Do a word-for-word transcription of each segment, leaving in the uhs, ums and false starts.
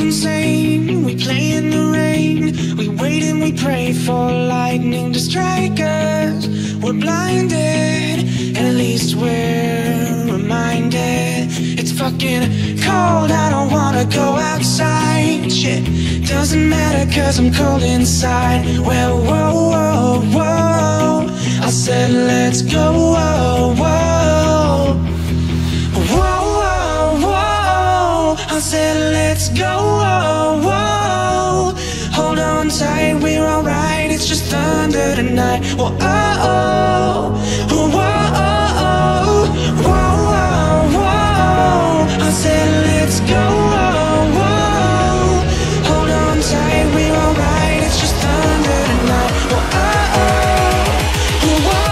insane, we play in the rain. We wait and we pray for lightning to strike us. We're blinded, at least we're reminded. It's fucking cold, I don't wanna go outside. Shit, doesn't matter cause I'm cold inside. Well, whoa, whoa, whoa, I said let's go, whoa, whoa. Whoa, whoa, whoa, I said let's go, whoa, whoa. Hold on tight, we're alright, it's just thunder tonight. Whoa, oh, oh, whoa, whoa, whoa, whoa. I said let's go, whoa, whoa. Hold on tight, we're alright, it's just thunder tonight. Whoa, oh, oh, whoa, whoa.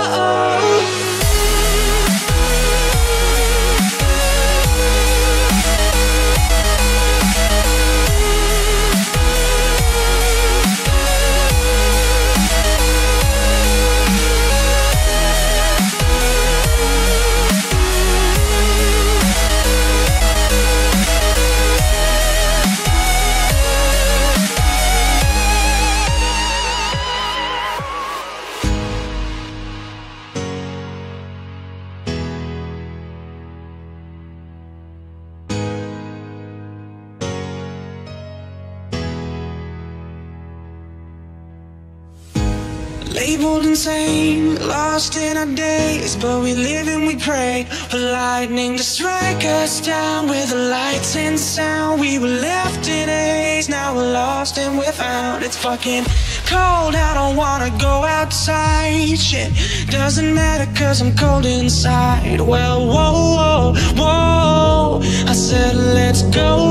Labeled insane, lost in our days, but we live and we pray for lightning to strike us down. With the lights and sound, we were left in haze, now we're lost and we're found. It's fucking cold, I don't wanna go outside. Shit, doesn't matter cause I'm cold inside. Well, whoa, whoa, whoa, I said let's go,